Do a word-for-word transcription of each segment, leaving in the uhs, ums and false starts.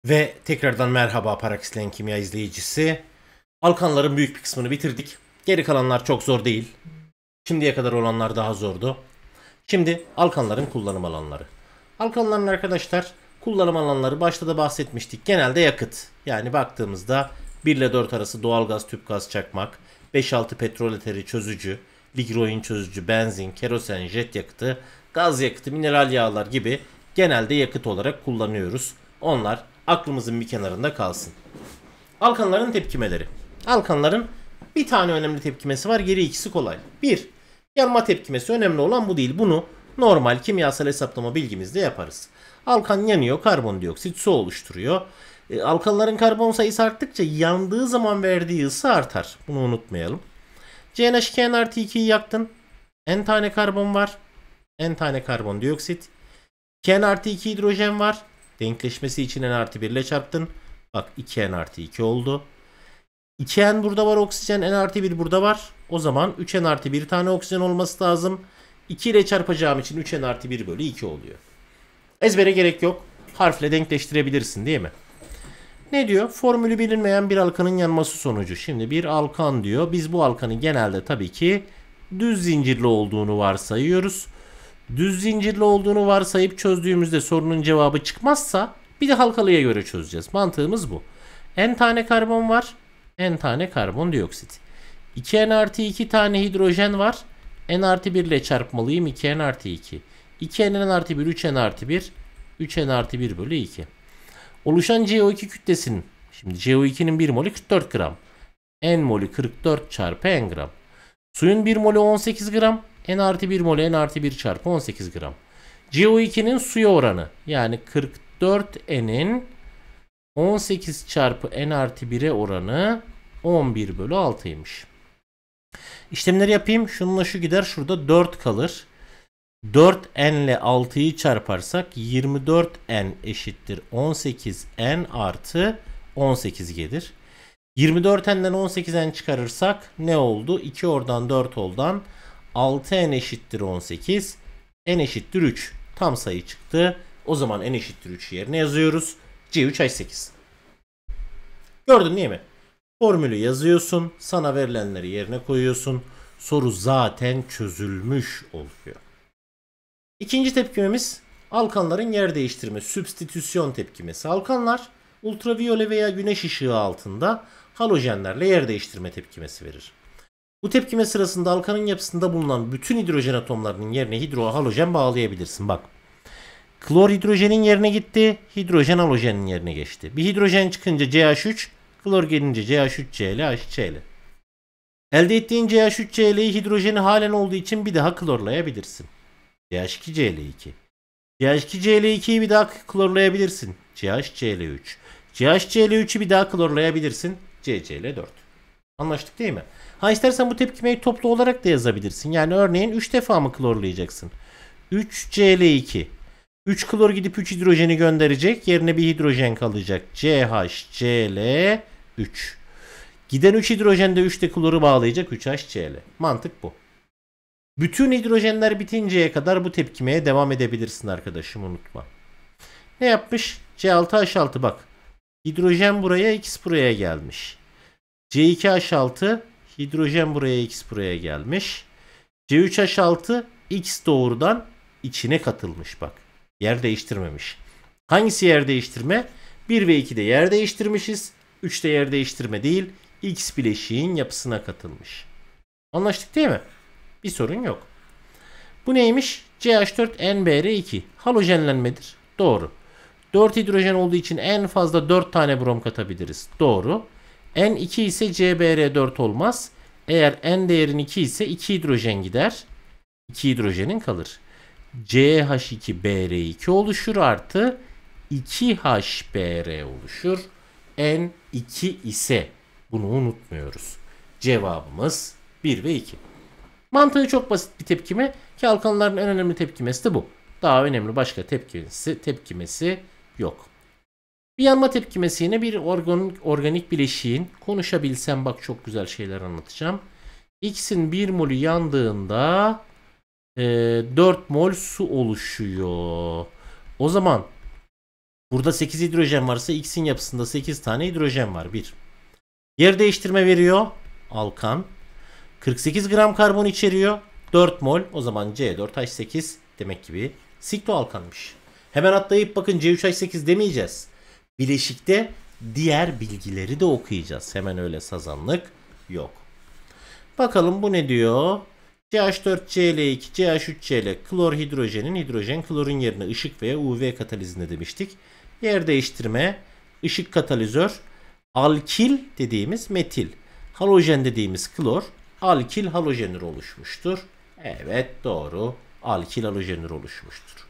Ve tekrardan merhaba Paraxlen Kimya izleyicisi. Alkanların büyük bir kısmını bitirdik. Geri kalanlar çok zor değil. Şimdiye kadar olanlar daha zordu. Şimdi alkanların kullanım alanları. Alkanların arkadaşlar kullanım alanları başta da bahsetmiştik. Genelde yakıt. Yani baktığımızda bir ile dört arası doğalgaz, tüp gaz, çakmak, beş altı petrol eteri çözücü, ligroin çözücü, benzin, kerosen, jet yakıtı, gaz yakıtı, mineral yağlar gibi genelde yakıt olarak kullanıyoruz. Onlar aklımızın bir kenarında kalsın. Alkanların tepkimeleri. Alkanların bir tane önemli tepkimesi var. Geri ikisi kolay. Bir, yanma tepkimesi. Önemli olan bu değil. Bunu normal kimyasal hesaplama bilgimizde yaparız. Alkan yanıyor. Karbondioksit su oluşturuyor. E, alkanların karbon sayısı arttıkça yandığı zaman verdiği ısı artar. Bunu unutmayalım. C N H iki N artı ikiyi yaktın. N tane karbon var. N tane karbondioksit. iki N artı iki hidrojen var. Denkleşmesi için N artı bir ile çarptın. Bak iki N artı iki oldu. iki N burada var oksijen. N artı bir burada var. O zaman üç N artı bir tane oksijen olması lazım. iki ile çarpacağım için üç N artı bir bölü iki oluyor. Ezbere gerek yok. Harfle denkleştirebilirsin değil mi? Ne diyor? Formülü bilinmeyen bir alkanın yanması sonucu. Şimdi bir alkan diyor. Biz bu alkanı genelde tabii ki düz zincirli olduğunu varsayıyoruz. Düz zincirli olduğunu varsayıp çözdüğümüzde sorunun cevabı çıkmazsa bir de halkalıya göre çözeceğiz. Mantığımız bu. N tane karbon var. N tane karbondioksit. iki N artı iki tane hidrojen var. N artı bir ile çarpmalıyım. iki N artı iki. iki N artı bir, üç N artı bir. üç N artı bir bölü iki. Oluşan C O iki kütlesinin. Şimdi C O ikinin bir molü kırk dört gram. N molü kırk dört çarpı N gram. Suyun bir molü on sekiz gram. N artı bir molü N artı bir çarpı on sekiz gram. C O ikinin suya oranı. Yani kırk dört N'in on sekiz çarpı N artı bire oranı on bir bölü altıymış. İşlemleri yapayım. Şununla şu gider. Şurada dört kalır. dört N ile altıyı çarparsak yirmi dört N eşittir on sekiz N artı on sekiz gelir. yirmi dört N'den on sekiz N çıkarırsak ne oldu? iki oradan dört oldan altı N eşittir on sekiz. N eşittir üç. Tam sayı çıktı. O zaman N eşittir üç yerine yazıyoruz. C üç H sekiz. Gördün değil mi? Formülü yazıyorsun. Sana verilenleri yerine koyuyorsun. Soru zaten çözülmüş oluyor. İkinci tepkimemiz alkanların yer değiştirme, sübstitüsyon tepkimesi. Alkanlar ultraviyole veya güneş ışığı altında halojenlerle yer değiştirme tepkimesi verir. Bu tepkime sırasında alkanın yapısında bulunan bütün hidrojen atomlarının yerine hidro halojen bağlayabilirsin. Bak. Klor hidrojenin yerine gitti. Hidrojen halojenin yerine geçti. Bir hidrojen çıkınca C H üç. Klor gelince C H üç Cl, H iki Cl. Elde ettiğin C H üç Cl'yi hidrojeni halen olduğu için bir daha klorlayabilirsin. C H iki Cl iki. C H iki Cl ikiyi bir daha klorlayabilirsin. C H Cl üç. C H Cl üçü bir daha klorlayabilirsin. C Cl dört. Anlaştık değil mi? Ha istersen bu tepkimeyi toplu olarak da yazabilirsin. Yani örneğin üç defa mı klorlayacaksın? üç Cl iki. üç klor gidip üç hidrojeni gönderecek. Yerine bir hidrojen kalacak. C H Cl üç. Giden üç hidrojen de üç de kloru bağlayacak. üç H Cl. Mantık bu. Bütün hidrojenler bitinceye kadar bu tepkimeye devam edebilirsin arkadaşım, unutma. Ne yapmış? C altı H altı bak. Hidrojen buraya, X buraya gelmiş. C iki H altı, hidrojen buraya, X buraya gelmiş. C üç H altı, X doğrudan içine katılmış bak. Yer değiştirmemiş. Hangisi yer değiştirme? bir ve ikide yer değiştirmişiz. üçte yer değiştirme değil. X bileşiğin yapısına katılmış. Anlaştık değil mi? Bir sorun yok. Bu neymiş? C H dört N B R iki. Halojenlenmedir. Doğru. dört hidrojen olduğu için en fazla dört tane brom katabiliriz. Doğru. N iki ise C B R dört olmaz. Eğer N değerin iki ise iki hidrojen gider. iki hidrojenin kalır. C H iki B R iki oluşur artı iki H B R oluşur. N iki ise bunu unutmuyoruz. Cevabımız bir ve iki. Mantığı çok basit bir tepkime ki alkanların en önemli tepkimesi de bu. Daha önemli başka tepkimesi, tepkimesi yok. Bir yanma tepkimesi yine bir organik, organik bileşiğin, konuşabilsem bak çok güzel şeyler anlatacağım. X'in bir molü yandığında e, dört mol su oluşuyor. O zaman Burada sekiz hidrojen varsa X'in yapısında sekiz tane hidrojen var. bir. Yer değiştirme veriyor. Alkan. kırk sekiz gram karbon içeriyor. dört mol. O zaman C dört H sekiz demek gibi sikloalkanmış. Hemen atlayıp bakın C üç H sekiz demeyeceğiz. Bileşikte diğer bilgileri de okuyacağız. Hemen öyle sazanlık yok. Bakalım bu ne diyor? C H dört C L iki C H üç C L klor hidrojenin hidrojen klorun yerine ışık veya U V katalizinde demiştik. Yer değiştirme, ışık katalizör, alkil dediğimiz metil, halojen dediğimiz klor, alkil halojenür oluşmuştur. Evet doğru. Alkil halojenür oluşmuştur.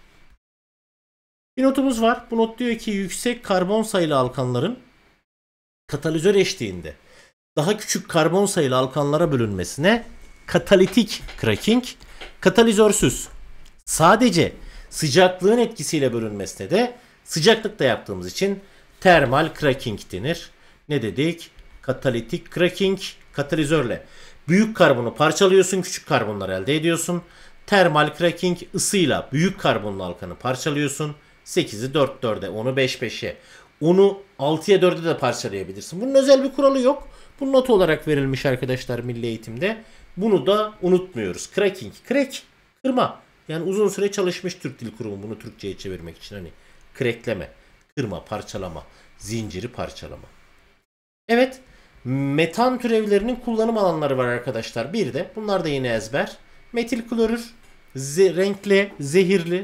Bir notumuz var. Bu not diyor ki yüksek karbon sayılı alkanların katalizör eşliğinde daha küçük karbon sayılı alkanlara bölünmesine katalitik cracking, katalizörsüz sadece sıcaklığın etkisiyle bölünmesine de sıcaklıkta yaptığımız için termal cracking denir. Ne dedik? Katalitik cracking, katalizörle büyük karbonu parçalıyorsun, küçük karbonlar elde ediyorsun. Termal cracking, ısıyla büyük karbonlu alkanı parçalıyorsun. sekizi dört dörde, onu beş beşe, onu altıya dörde de parçalayabilirsin. Bunun özel bir kuralı yok. Bu not olarak verilmiş arkadaşlar milli eğitimde. Bunu da unutmuyoruz. Cracking, crack, kırma. Yani uzun süre çalışmış Türk Dil Kurumu bunu Türkçe'ye çevirmek için. Hani crackleme, kırma, parçalama, zinciri parçalama. Evet, metan türevlerinin kullanım alanları var arkadaşlar. Bir de bunlar da yine ezber. Metil klorür, ze renkli, zehirli,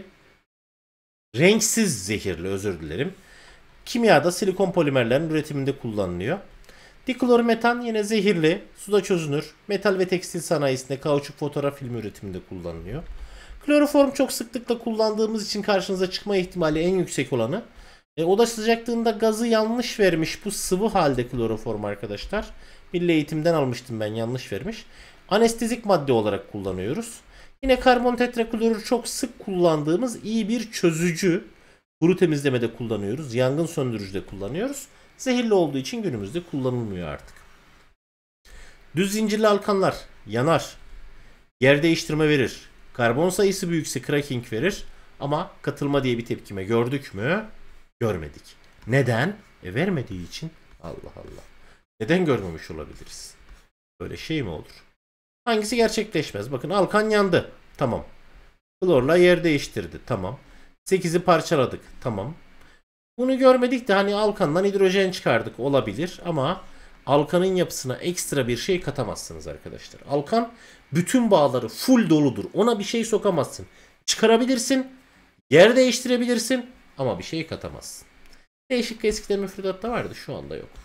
renksiz zehirli özür dilerim. Kimyada silikon polimerlerin üretiminde kullanılıyor. Diklormetan yine zehirli, suda çözünür. Metal ve tekstil sanayisinde kauçuk fotoğraf filmi üretiminde kullanılıyor. Kloroform çok sıklıkla kullandığımız için karşınıza çıkma ihtimali en yüksek olanı. E, oda sıcaklığında gazı yanlış vermiş bu sıvı halde kloroform arkadaşlar. Milli eğitimden almıştım ben, yanlış vermiş. Anestezik madde olarak kullanıyoruz. Yine karbon tetraklorür çok sık kullandığımız iyi bir çözücü. Kuru temizlemede kullanıyoruz. Yangın söndürücüde kullanıyoruz. Zehirli olduğu için günümüzde kullanılmıyor artık. Düz zincirli alkanlar yanar. Yer değiştirme verir. Karbon sayısı büyükse cracking verir. Ama katılma diye bir tepkime gördük mü? Görmedik. Neden? E vermediği için. Allah Allah. Neden görmemiş olabiliriz? Böyle şey mi olur? Hangisi gerçekleşmez? Bakın alkan yandı. Tamam. Klorla yer değiştirdi. Tamam. sekizi parçaladık. Tamam. Bunu görmedik de hani alkandan hidrojen çıkardık. Olabilir ama alkanın yapısına ekstra bir şey katamazsınız arkadaşlar. Alkan bütün bağları full doludur. Ona bir şey sokamazsın. Çıkarabilirsin. Yer değiştirebilirsin. Ama bir şey katamazsın. Değişik eskiden müfredatta vardı. Şu anda yok.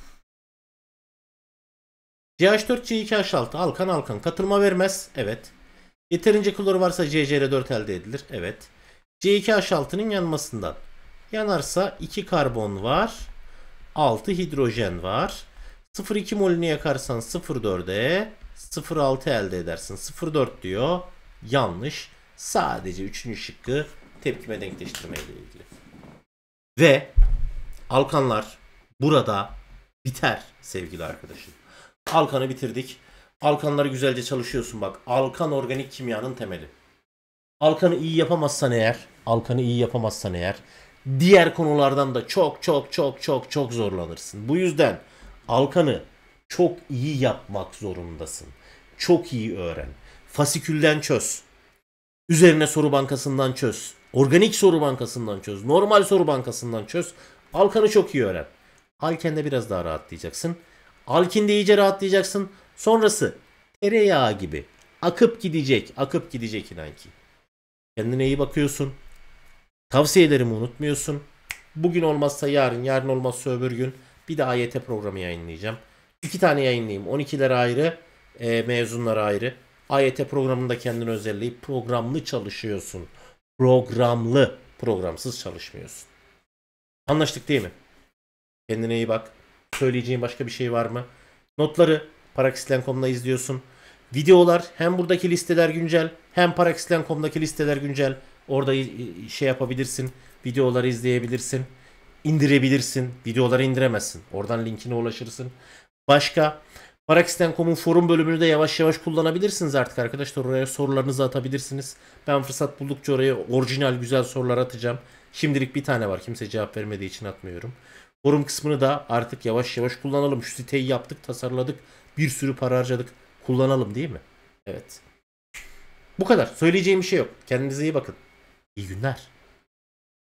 C H dört C iki H altı alkan alkan katılma vermez. Evet. Yeterince klor varsa C C R dört elde edilir. Evet. C iki H altının yanmasından. Yanarsa iki karbon var. altı hidrojen var. sıfır virgül iki molünü yakarsan sıfır virgül dörde sıfır virgül altı elde edersin. sıfır virgül dört diyor. Yanlış. Sadece üçüncü şıkkı tepkime denkleştirme ile ilgili. Ve alkanlar burada biter sevgili arkadaşım. Alkanı bitirdik. Alkanları güzelce çalışıyorsun bak. Alkan organik kimyanın temeli. Alkanı iyi yapamazsan eğer, alkanı iyi yapamazsan eğer diğer konulardan da çok çok çok çok çok zorlanırsın. Bu yüzden alkanı çok iyi yapmak zorundasın. Çok iyi öğren. Fasikülden çöz. Üzerine soru bankasından çöz. Organik soru bankasından çöz. Normal soru bankasından çöz. Alkanı çok iyi öğren. Alkende biraz daha rahatlayacaksın. Alkinde iyice rahatlayacaksın. Sonrası tereyağı gibi akıp gidecek. Akıp gidecek inan ki. Kendine iyi bakıyorsun. Tavsiyelerimi unutmuyorsun. Bugün olmazsa yarın, yarın olmazsa öbür gün bir de A Y T programı yayınlayacağım. İki tane yayınlayayım. on ikiler ayrı, e, mezunlar ayrı. A Y T programında kendini özelleyip programlı çalışıyorsun. Programlı, programsız çalışmıyorsun. Anlaştık değil mi? Kendine iyi bak. Söyleyeceğin başka bir şey var mı? Notları paraxislen nokta com'da izliyorsun. Videolar hem buradaki listeler güncel hem paraxislen nokta com'daki listeler güncel. Orada şey yapabilirsin. Videoları izleyebilirsin. İndirebilirsin. Videoları indiremezsin. Oradan linkine ulaşırsın. Başka paraxislen nokta com'un forum bölümünü de yavaş yavaş kullanabilirsiniz artık arkadaşlar. Oraya sorularınızı atabilirsiniz. Ben fırsat buldukça oraya orijinal güzel sorular atacağım. Şimdilik bir tane var. Kimse cevap vermediği için atmıyorum. Forum kısmını da artık yavaş yavaş kullanalım. Şu siteyi yaptık, tasarladık. Bir sürü para harcadık. Kullanalım değil mi? Evet. Bu kadar. Söyleyeceğim bir şey yok. Kendinize iyi bakın. İyi günler.